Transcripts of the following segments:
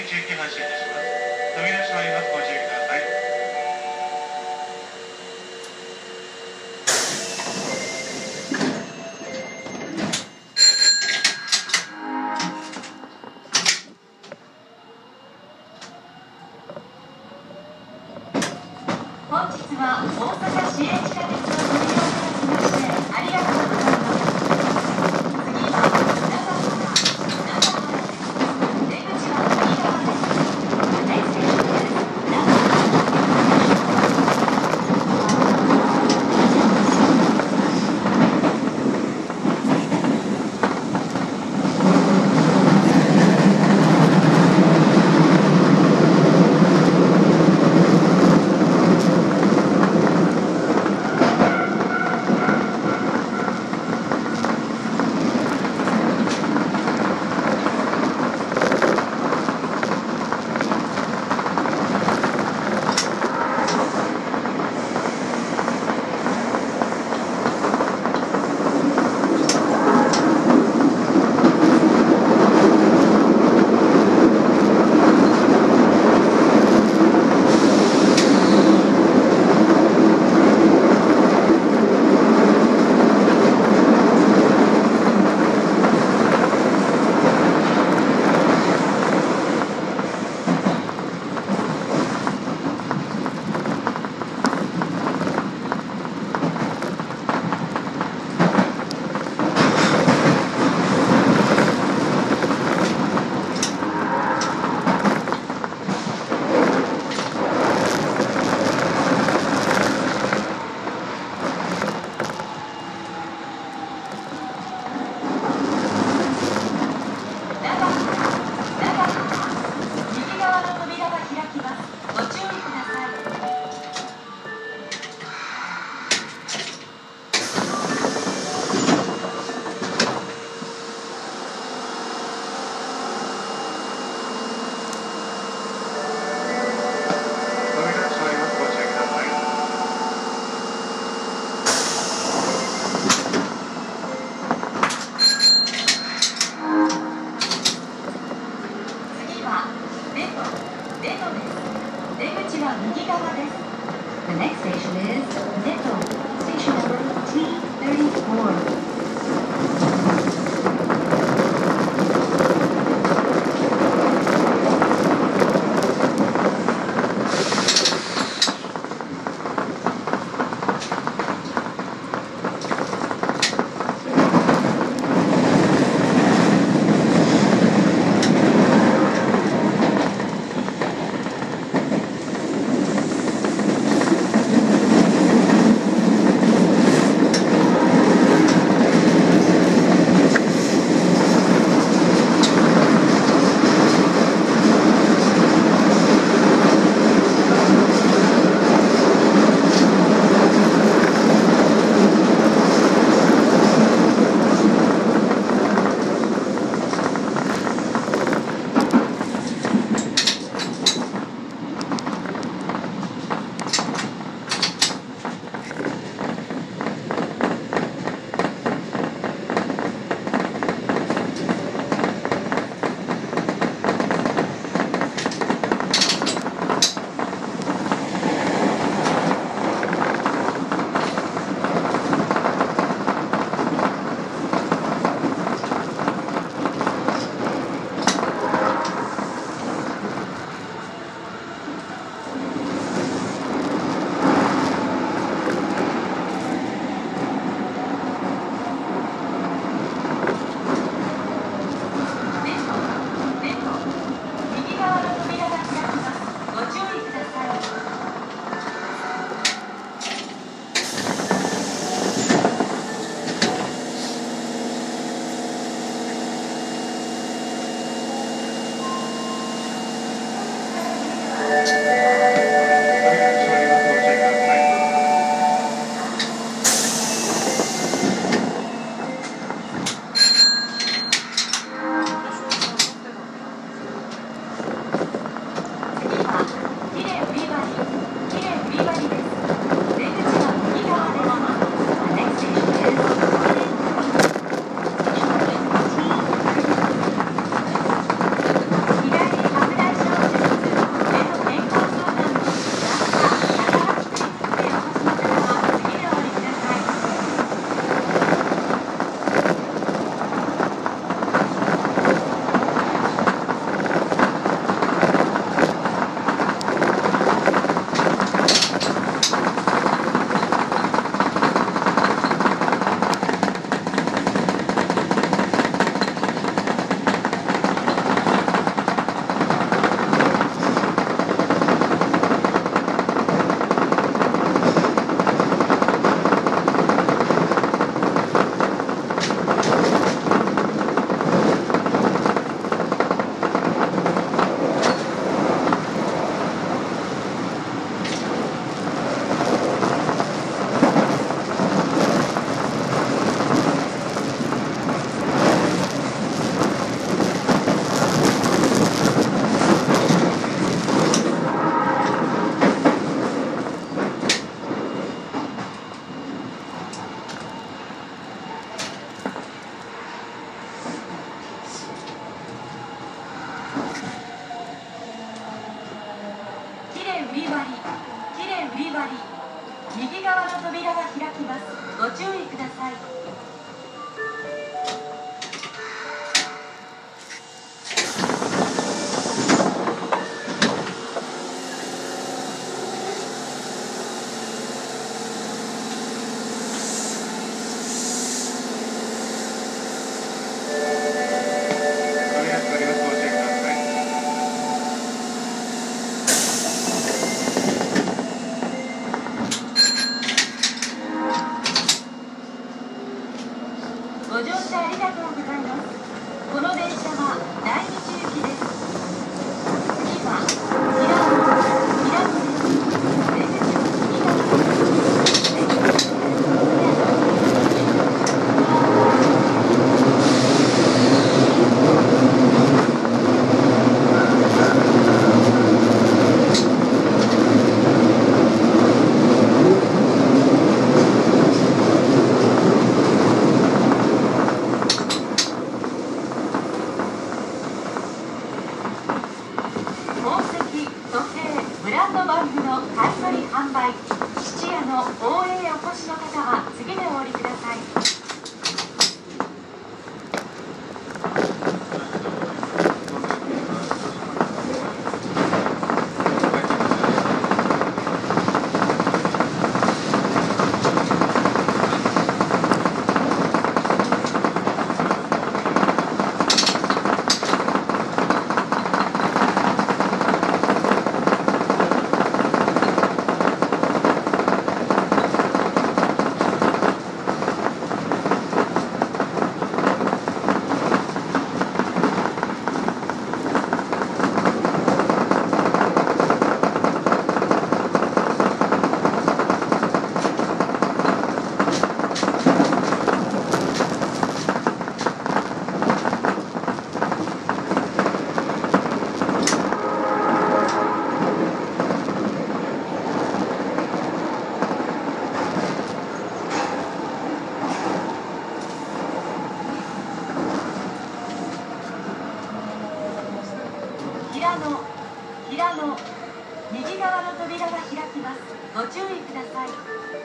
一行き発車いたします。飛び出しまいます。ご注意ください。 本日は大阪市営地下鉄をご利用いただきましてありがとうございます。次は長原です。出口は右側です。メッセージです。 ご乗車ありがとうございます。この電車は大日行きです。次は平野です。出口は右側です。出口です。宝石、時計、ブランドバッグの買い取り販売、質屋の OA お越しの方は次でお降りください。平野、右側の扉が開きます。ご注意ください。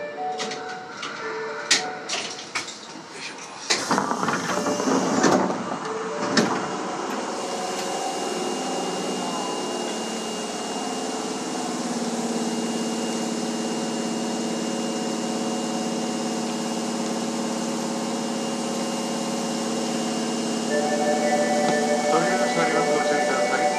扉が閉まります。ご注意ください。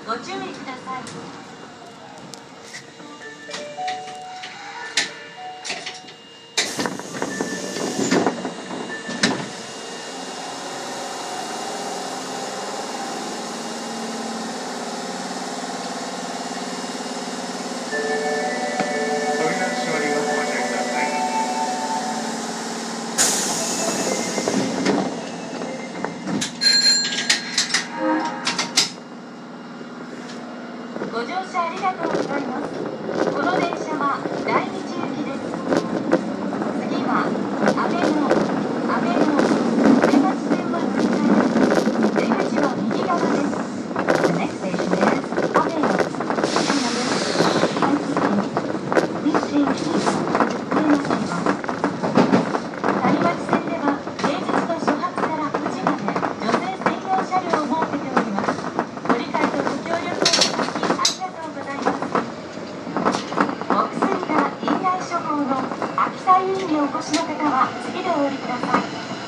ご注意ください。ご乗車ありがとうございます。この電車は大日行きです。次は阿部野出町線は乗り換えです。出口は右側です。The next station is 阿部野。Please change here. 谷町線では平日の初発から9時まで女性専用車両を設けております。ご理解とご協力をありがとうございます。お薬が院内処方の秋田医院にお越しの方は次でお降りください。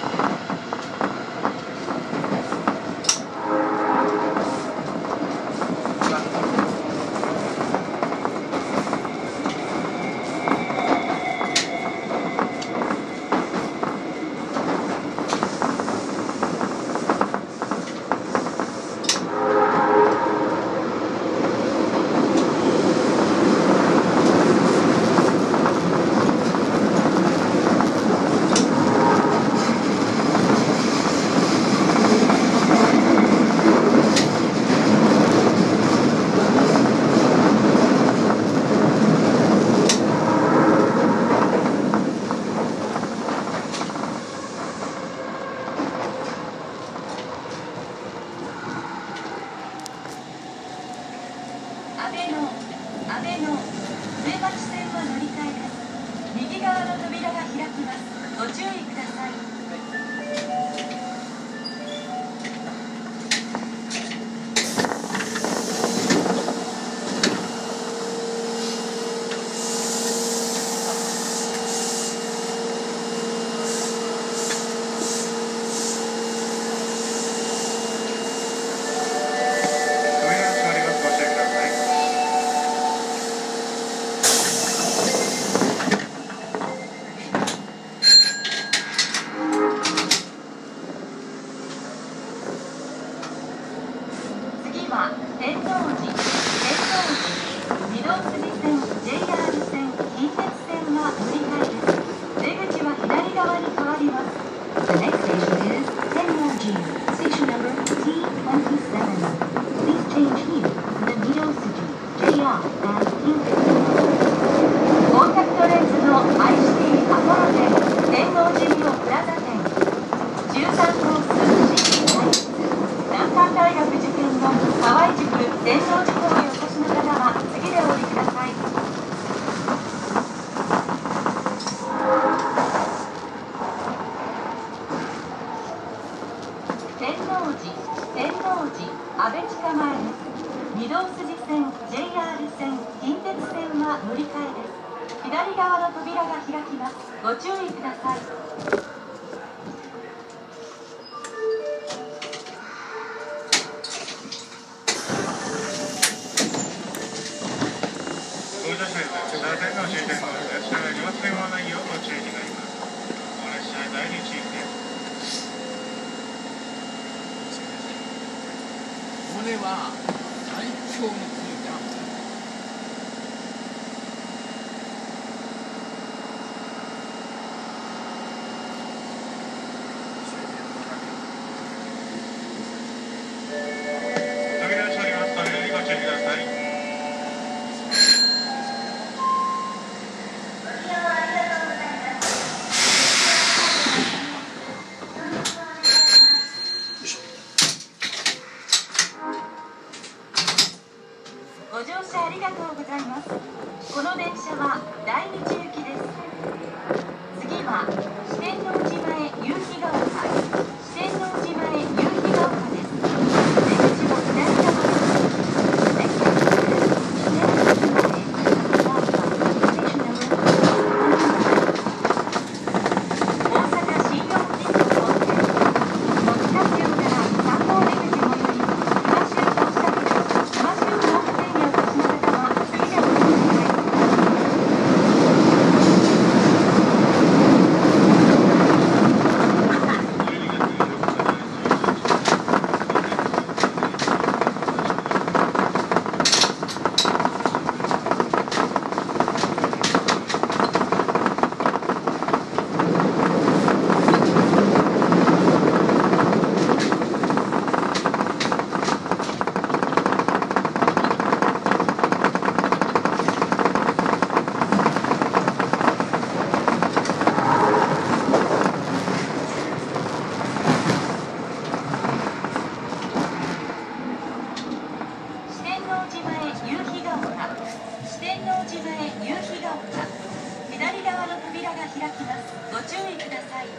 阿部野上町線は乗り換えです。右側の扉が開きます。ご注意ください。天王寺、御堂筋線、JR 線、近鉄線は乗り換えです。出口は左側に変わります。The next station is 天王寺、station number T27. Please change here to the 御堂筋 JR and 近鉄線。コンタクトレンズのICTアポロ店、天王寺リオプラザ店、13コース新大室、南関大学受験の河合塾天王寺校にお越しの方は次でお降りください。天王寺安倍地下前です。御堂筋線 JR 線近鉄線は乗り換えです。左側の扉が開きます。ご注意ください。 乗車線の終点の列車が両線はないようご注意になります。この列車は大日行きです。 これは最強の国じゃん。 扉を閉まります。扉にご注意ください。 ご乗車ありがとうございます。この電車は大日行きです。次は四天王寺前夕日が丘、四天王寺前夕日が丘です。出口は左側です。Next station is 四天王寺前夕日が丘、station number 大阪新四銀座本線、野北線から3号出口最寄り、東へ到着です。 王寺前夕日が丘、左側の扉が開きます。ご注意ください。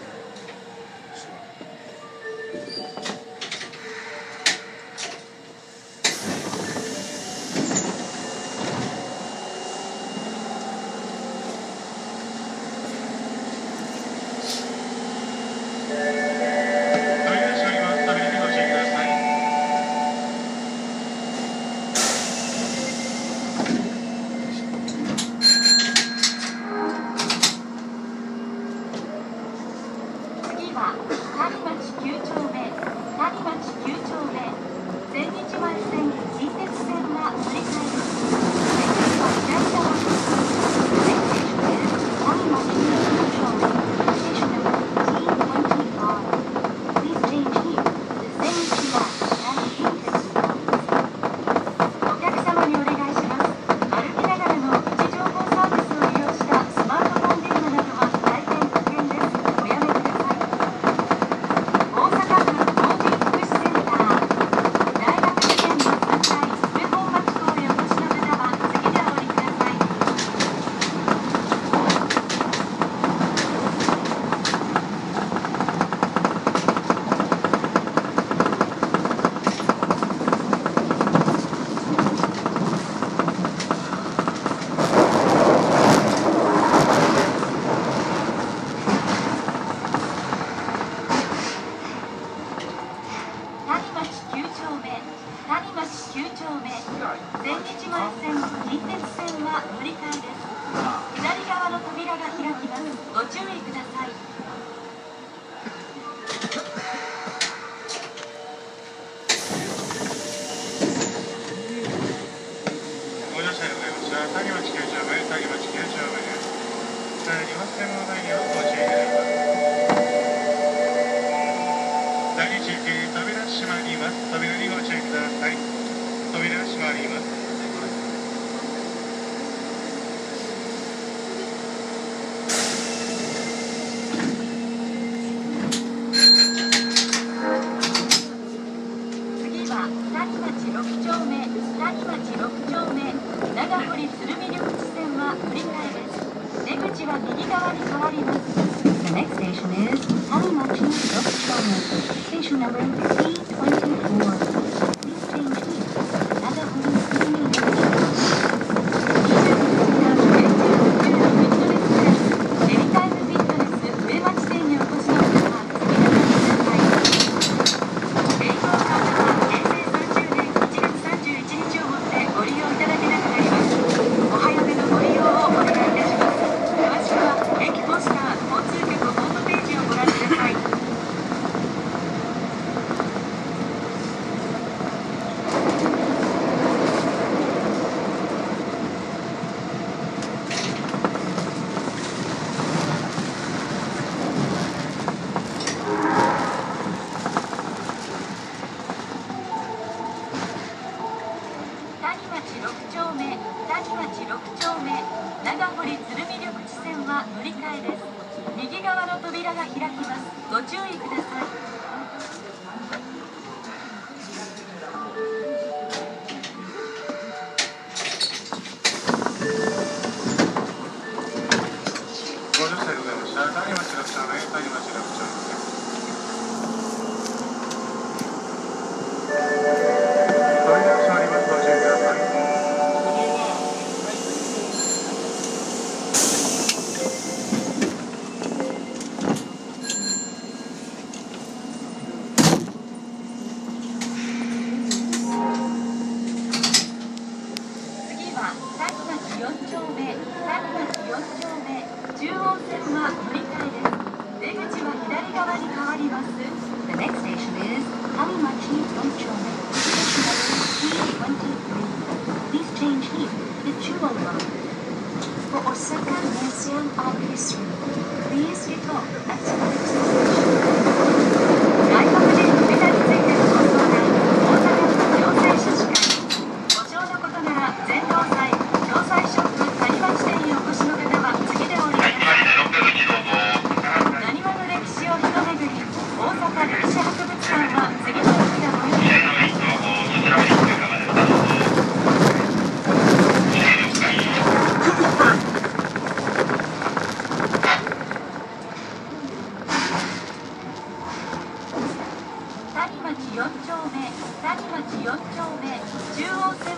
「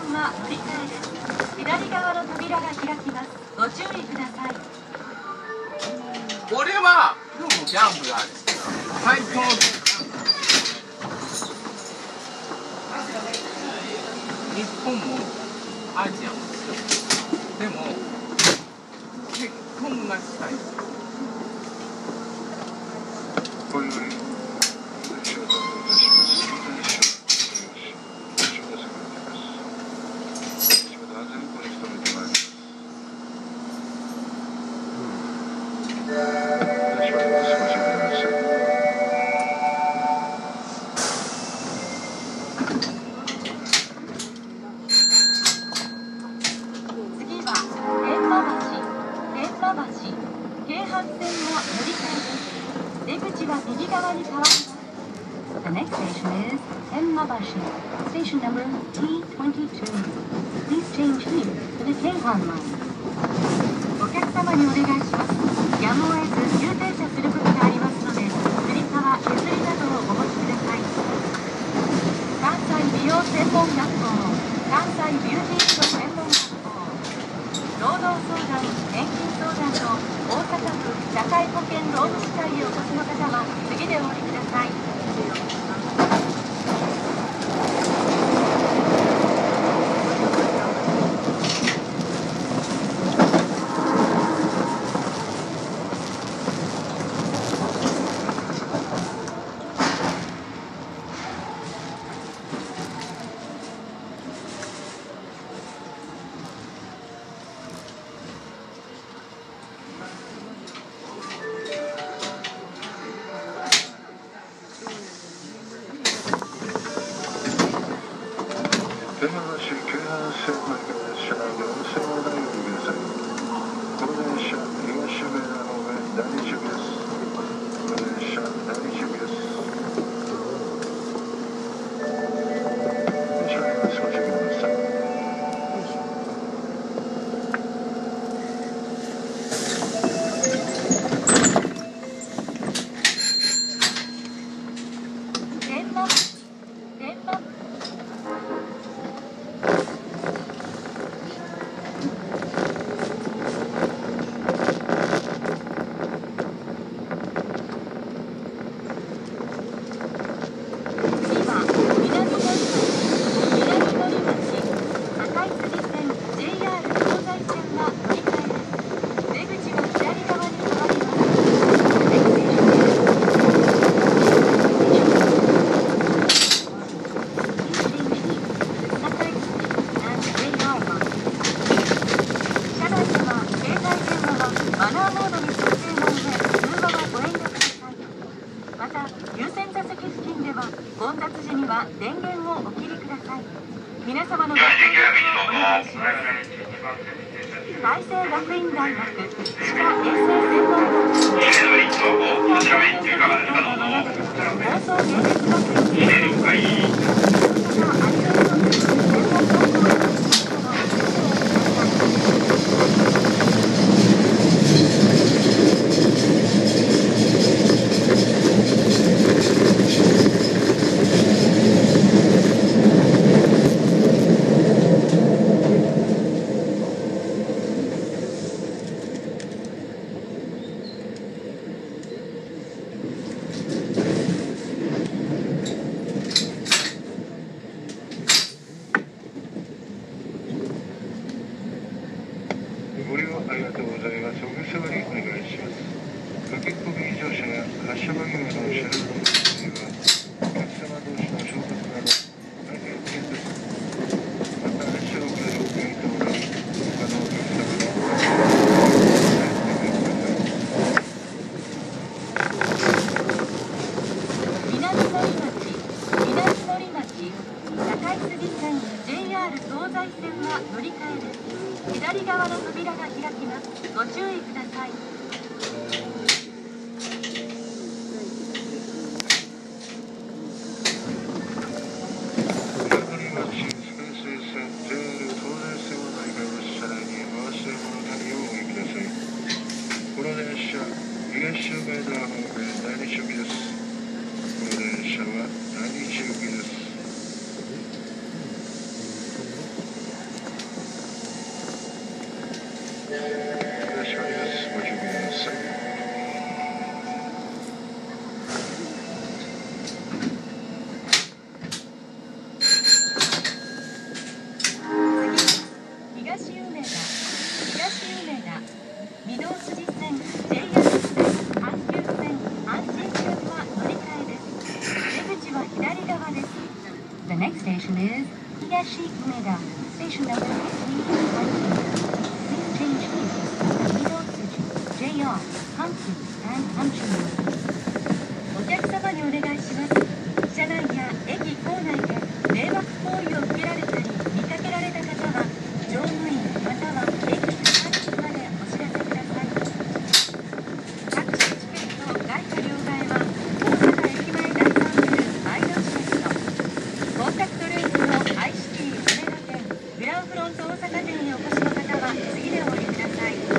線は乗り換えです。左側の扉が開きます。ご注意ください。 これはギャンブラーですから最強日本もアジアもでも結婚がしたい。 こういう The next station is Tenmabashi. Station number T22. Please change here to the Keihan line. お客様にお願いします。やむを得ず急停車することがありますので、つり革、削りなどをお持ちください。関西美容専門学校、関西ビューティーショー専門学校、労働相談、年金相談と大阪府社会保険労務士会へお越しの方は次でお降りください。大成学院大学歯科衛生専門学校放送芸術学院ご利用ありがとうございます。お下がりお願いします。駆け込み乗車や発車間際の車両の運転には、お客様同士の衝突など大変危険です。また列車遅れの原因となり、他のお客様のご利用をお願いください。 南森町高杉線 JR 東西線は乗り換えです。左側の扉が開きます。ご注意ください。 南森町山西線 JR 東西線を乗り換えます車内に回し物旅をお降りください。この電車、東シューメーダー方面第二中期です。この電車は第二中期です。 しくあります。ご注意ください。 東梅田、御堂筋線、JR 線、阪急線、阪神線は乗り換えです。出口は左側です。The next station is 東梅田、station number 15. Please change here at the 御堂筋 JR 阪急 and 阪神。お客様にお願いします。車内や駅構内で迷惑行為を受けられたり見かけられた方は乗務員または駅管理までお知らせください。タクシーチケット外貨両替は大阪駅前第3ビルマイナスシフト。コンタクトレンズのアイシティ梅田店グランフロント大阪店にお越しの方は次でお降りください。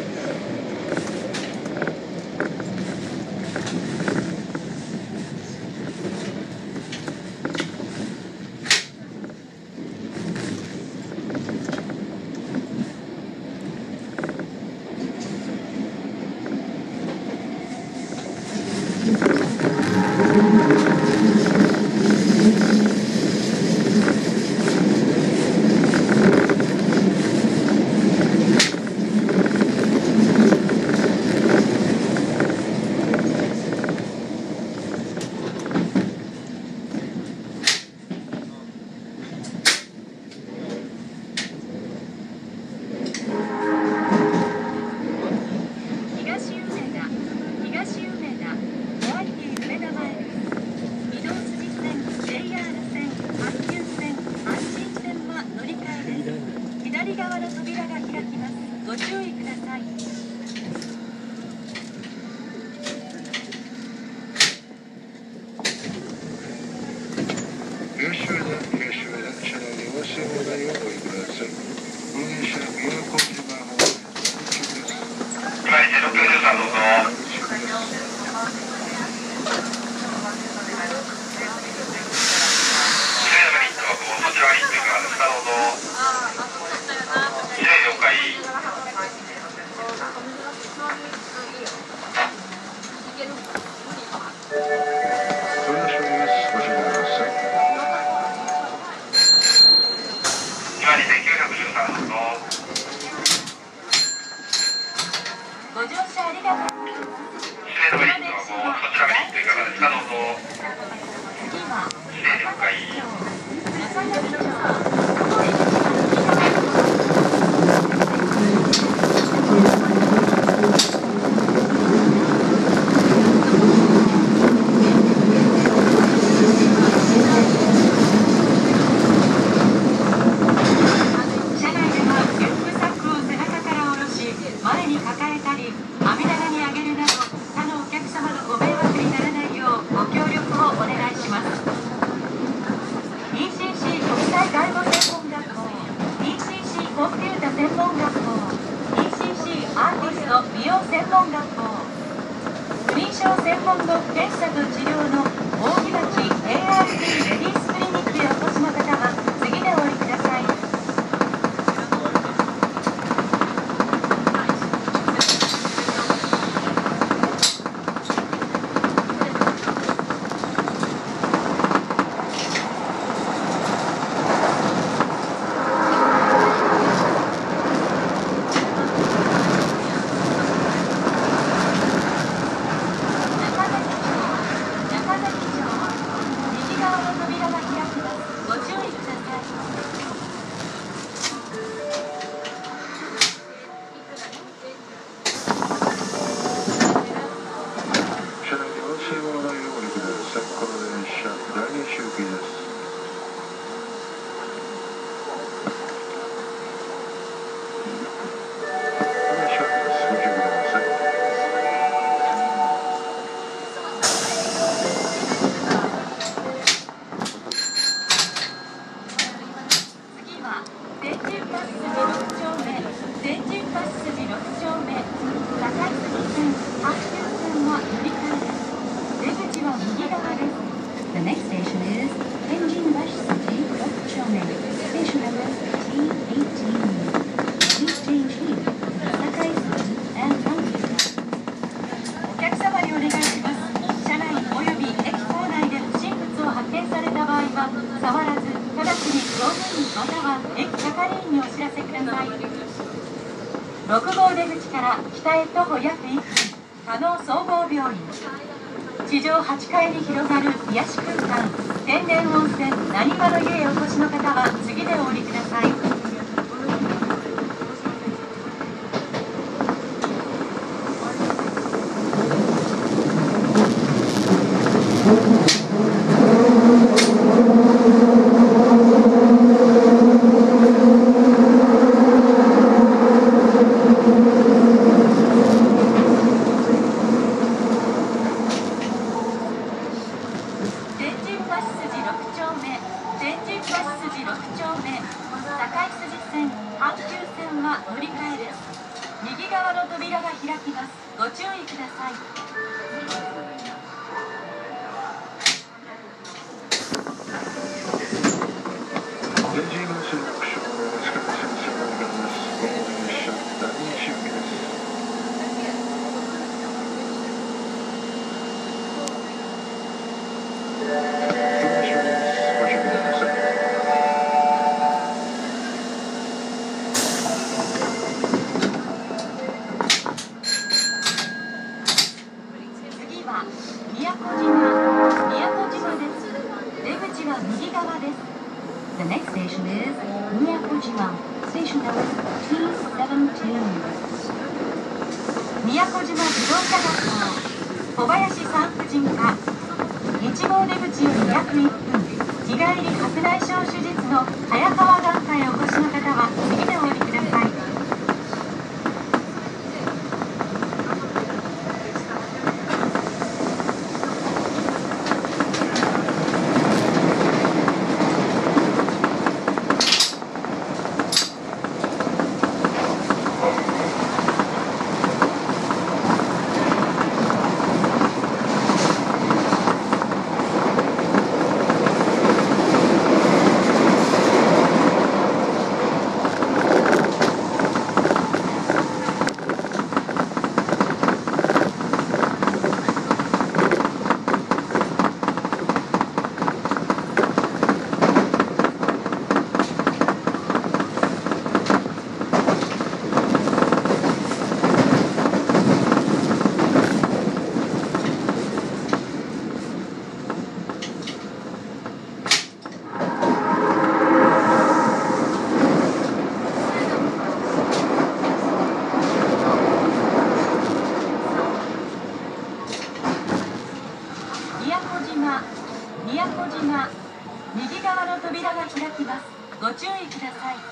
左側の扉が開きます。ご注意ください。 東上田、車内でお忘れ物ないようお降りください。この電車、宮古島方面、中です。 今1、693どうぞ。そちらに行ってからですか、どうぞ。了解。 それでは終了です。ご注意ください。 今2913どうぞ。 ご乗車ありがとう。 この電車はそちらに行ってからですか、どうぞ。 次は了解。 車内ではリュックサックを背中から下ろし前に抱えたり網棚に上げるなど他のお客様のご迷惑にならないようご協力をお願いします。 ECC 国際外語専門学校 ECC コンピュータ専門学校 ECC アーティスト美容専門学校不妊症専門の検査と治療の扇町 ART レディースクリニックへお越しの方は次でお降りください。中崎町右側の扉がお知らせください。6号出口から北へ徒歩約1分、加納総合病院。地上8階に広がる癒し空間、天然温泉なにわの湯へお越しの方は次でお降りください。 The next station is Miyakojima. Station number T17. 宮古島自動車学校小林産婦人科。1号出口より約1分、日帰り白内障手術の早川眼科へお越しの方は次でお降りください。右側の扉が開きます。ご注意ください。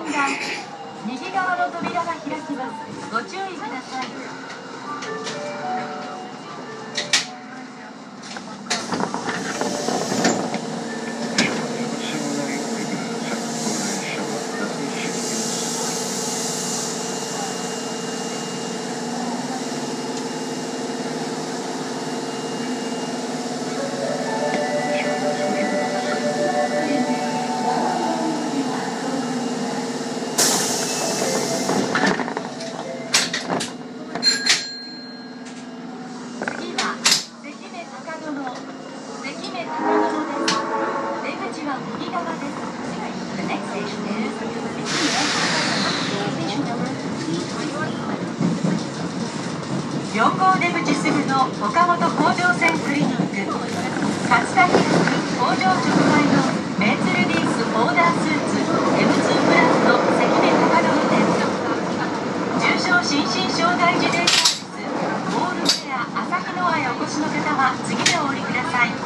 段、右側の扉が開きます。ご注意ください。4号出口すぐの岡本甲状腺クリニック、勝田記念工場直売のメンズレディースオーダースーツ M2 プラスの関根高野店、重症心身障害児デイサービスオールウェア朝日野へお越しの方は次でお降りください。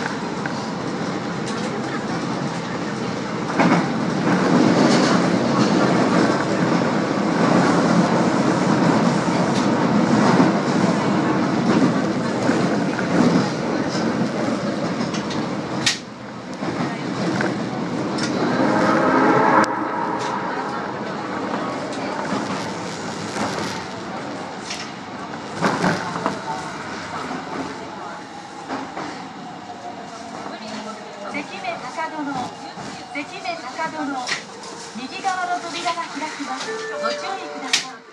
関目高殿、右側の扉が開きます。ご注意ください。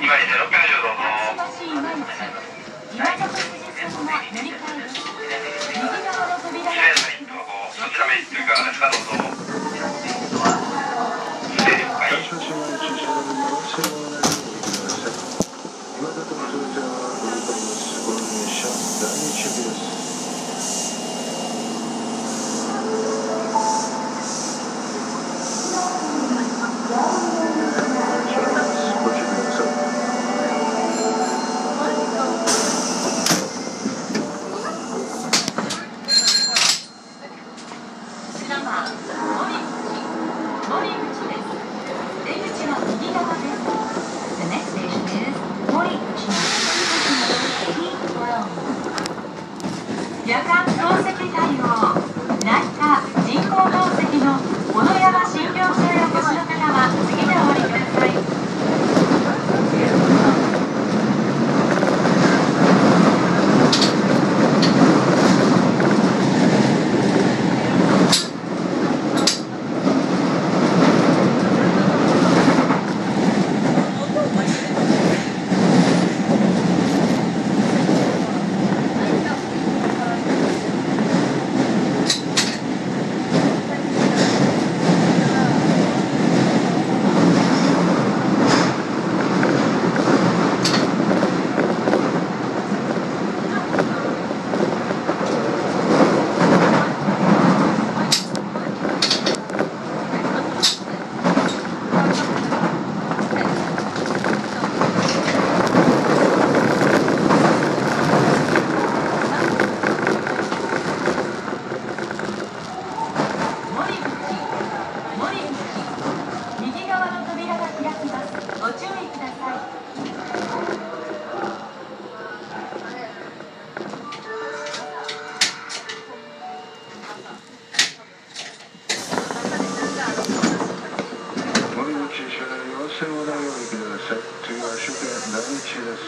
今に6秒どうぞ。 橋今市今里筋線が乗り換えです。右側の扉が失礼な一歩そちらメリットいかがですか、どうぞ。失礼了解。 橋今市車両に合わせるものなどをお送りください。今里それぞれは乗り換えます。この電車第2種です。 夜間透析対応内科人工透析の小野山診療所へお越しの方は次でお降りください。 次は終点第1です。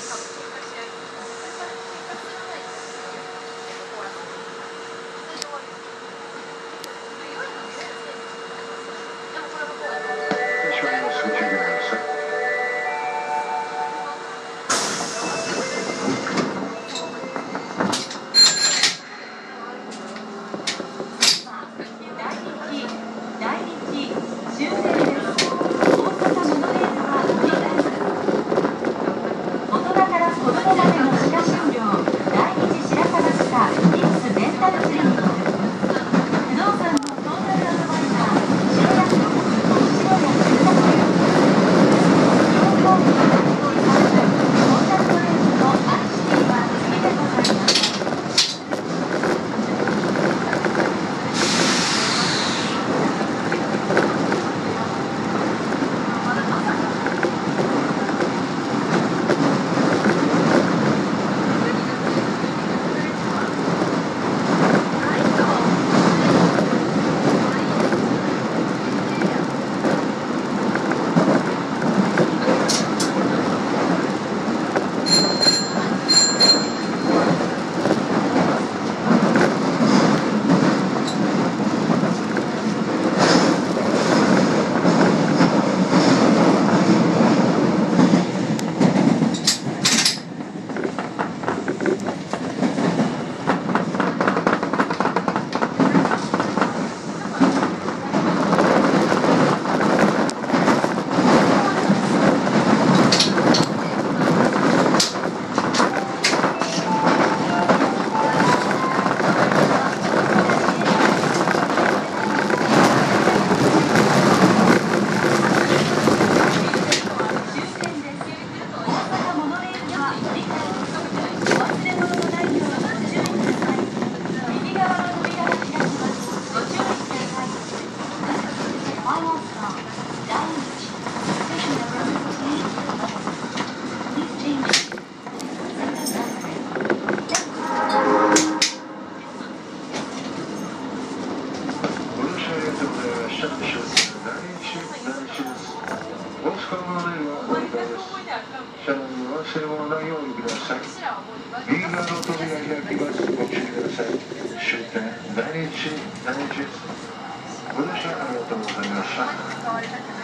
右側の扉開きます。ご注意ください。終点第2です。ご乗車ありがとうございました。